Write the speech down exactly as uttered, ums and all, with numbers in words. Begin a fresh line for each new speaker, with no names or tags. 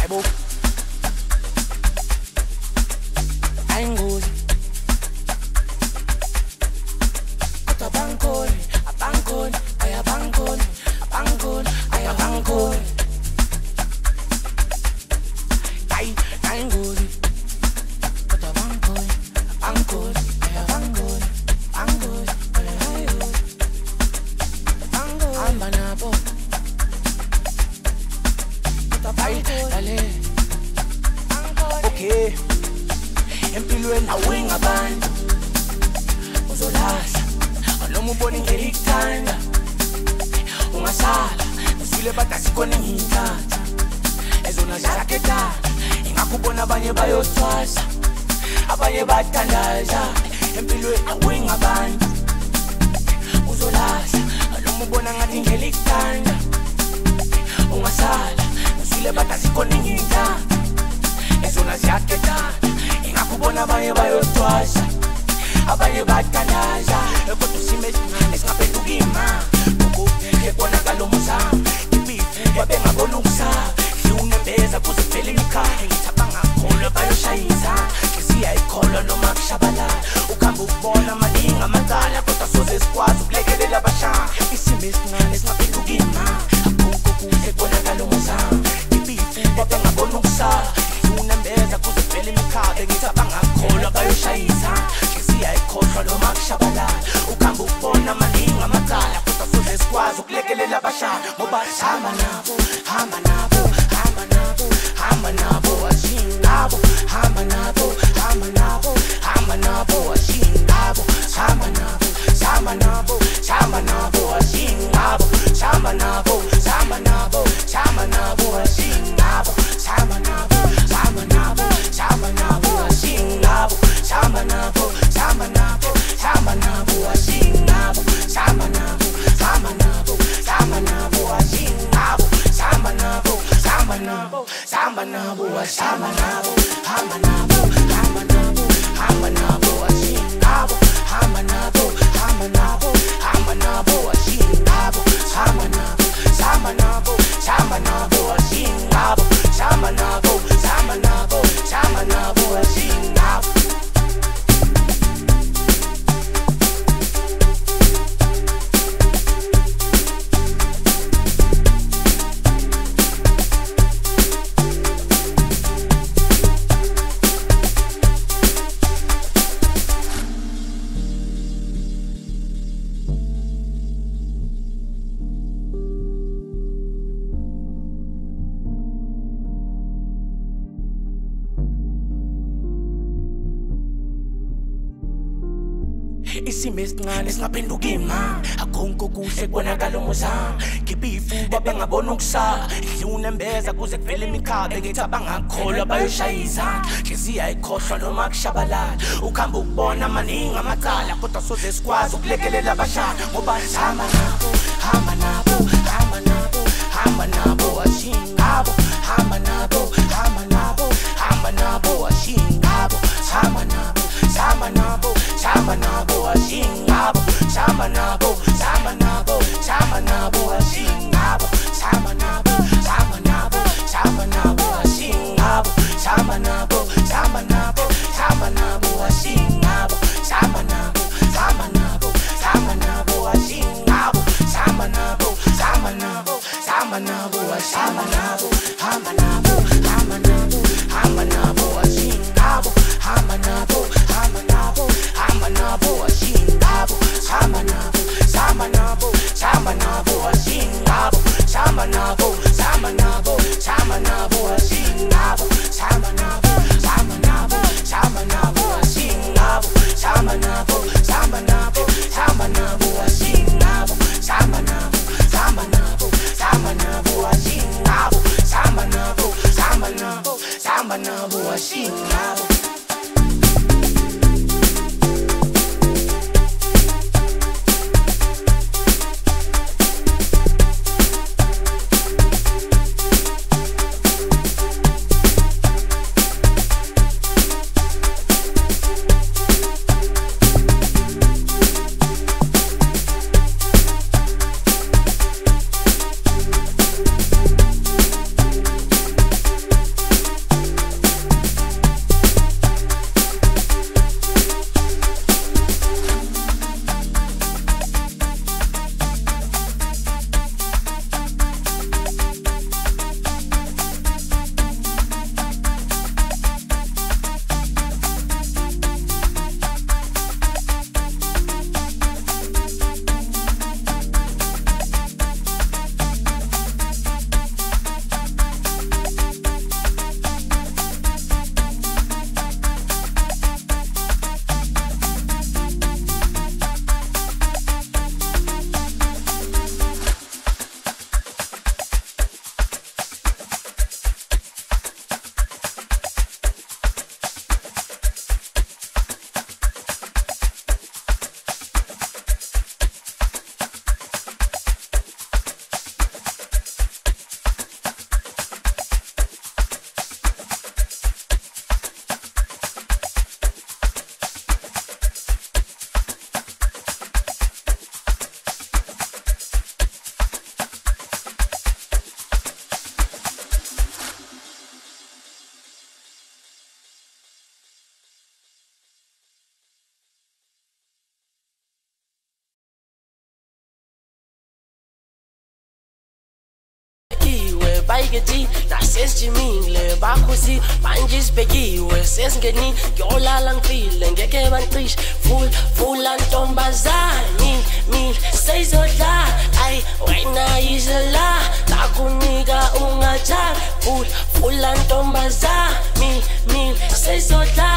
Bo. Aingozi. Ata bankole, a bankole, aya bankole, a bankole, aya bankole. Ai, aingozi. Ata bankole, bankole, aya bankole, bankole, aya bankole. Amba na bo. Ata bankole, dale. Okay. Empilweni awinga abantu uzolahla noma ubona indlela ikuthanda ungasala usile batasikona ngiyithatha ezona zaketana ingakubona abanye bayothwasa abanye bathandaza empilweni awinga abantu uzolahla noma ubona ngathi indlela ikuthanda ungasala usile batasikona ngiyithatha ezona zaketana ingakubona abanye bayothwasa abanye bathandaza kodwa usime esingaphenduka ima ebonakala umuzamo ibifu babengabona ukusaba siwunembeza kuze kuphela imikhaya ngithi abangakholwa bayoshayisa ngisiyayikholwa noma kushabalala ukuhamba ukubona amaningi amacala kodwa soze sikwazi ukulekelela abashaya isimo esincane esingaphenduka ima akukho kuhle ebonakala umuzamo ibifu babengabona ukusaba siwunembeza kuze kuphela imikhaya ngithi abangakholwa bayoshayisa ngisiyayikholwa noma kushabalala ukuhamba ukubona amaningi amacala kodwa soze sikwazi ukulekelela abashaya ngoba hamba nabo hamba nabo hamba nabo hamba nabo asingabo hamba nabo hamba nabo hamba nabo asingabo hamba nabo hamba nabo hamba nabo asingabo hamba nabo hamba nabo hamba nabo asingabo hamba nabo hamba nabo hamba nabo asingabo hamba nabo hamba nabo hamba nabo asingabo hamba nabo hamba nabo hamba nabo asingabo hamba nabo hamba nabo hamba nabo hamba nabo hamba nabo hamba nabo hamba nabo asingabo hamba nabo hamba nabo hamba nabo asingabo hamba nabo hamba nabo hamba nabo asingabo hamba nabo hamba nabo hamba nabo asingabo. Isimo esincane singaphenduka ima akonke kuhle kubonakala umuzamo ngibifu babengabona ukusaba ngiwunembeza kuze kuphela imikhabe ngithi abangakholwa bayoshayisa ngisiyayikhohlwa noma kushabalala ukuhamba ukubona amaningi amacala kodwa soze sikwazi ukulekelela abashaya ngoba hamba nabo hamba nabo hamba nabo hamba nabo asingabo hamba nabo hamba nabo hamba nabo asingabo hamba nabo hamba nabo hamba nabo asingabo hamba nabo hamba nabo hamba nabo asingabo hamba nabo hamba nabo hamba nabo asingabo hamba nabo hamba nabo hamba nabo asingabo hamba nabo hamba nabo hamba nabo asingabo hamba nabo hamba nabo hamba nabo hamba nabo hamba nabo hamba nabo hamba nabo asingabo hamba nabo hamba nabo hamba nabo asingabo hamba nabo hamba nabo hamba nabo asingabo hamba nabo hamba nabo hamba nabo asingabo hamba nabo hamba nabo hamba nabo asingabo hamba nabo hamba nabo hamba nabo asingabo hamba nabo hamba nabo hamba nabo asingabo hamba nabo hamba nabo hamba nabo asingabo
ayikethi nasesijimile bakhosi manje sibhekiwe sesingeni ngiyolala ngifile ngeke bancishe full full antombazane mil seyizodla ay wena izela nakunika ungathanda full full antombazane mil mil seyizodla